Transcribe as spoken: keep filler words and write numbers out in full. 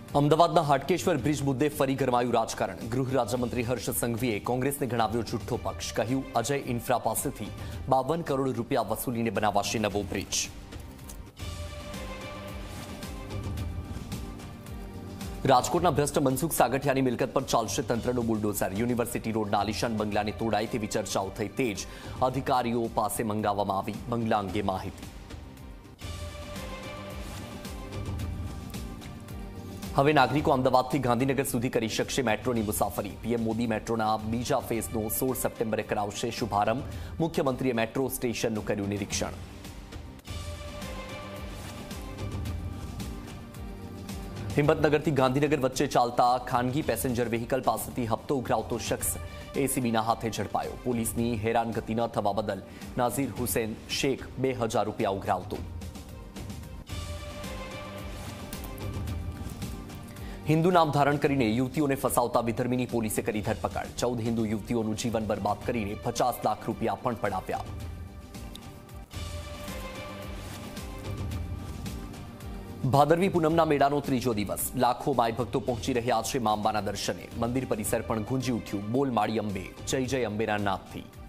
અમદાવાદના હાટકેશ્વર બ્રિજ મુદ્દે ફરી ગરમાયું રાજકારણ। ગૃહ રાજ્યમંત્રી હર્ષ સંઘવીએ કોંગ્રેસને ગણાવ્યો જુઠ્ઠો પક્ષ। કહ્યું અજય ઇન્ફ્રા પાસેથી બાવન કરોડ રૂપિયા વસૂલીને બનાવાશે નવો બ્રિજ। રાજકોટના ભ્રષ્ટ મનસુખ સાગઠિયાની મિલકત પર ચાલશે તંત્રનો બુલડોઝર। યુનિવર્સિટી રોડના આલિશાન બંગલાને તોડાય તેવી ચર્ચાઓ થઈ તેજ અધિકારીઓ પાસે મંગાવવામાં આવી બંગલા અંગે માહિતી। હવે નાગરિકો અમદાવાદથી ગાંધીનગર સુધી કરી શકશે મેટ્રોની મુસાફરી। પીએમ મોદી મેટ્રોના બીજા ફેઝનો સોળ સપ્ટેમ્બરે કરાવશે શુભારંભ। મુખ્યમંત્રીએ મેટ્રો સ્ટેશનનું કર્યું નિરીક્ષણ। હિંમતનગરથી ગાંધીનગર વચ્ચે ચાલતા ખાનગી પેસેન્જર વ્હીકલ પાસેથી હપ્તો ઉઘરાવતો શખ્સ એસીબીના હાથે ઝડપાયો। પોલીસની હેરાનગતિ ન થવા બદલ નાઝીર હુસેન શેખ બે હજાર રૂપિયા ઉઘરાવતો। हिंदू नाम धारण करीने युवतीओने फसावता विधर्मीनी पोलीसे करी धरपकड़। चौदह हिंदू युवतीओनुं जीवन बर्बाद करीने पचास लाख रूपिया पण पडाव्या। भादरवी पूनमना मेळानो त्रीजो दिवस लाखों माय भक्तो पहोंची रह्या छे मां अंबाना दर्शने। मंदिर परिसर पण गूंजी उठ्युं बोल माळी अंबे जय जय अंबेना नादथी।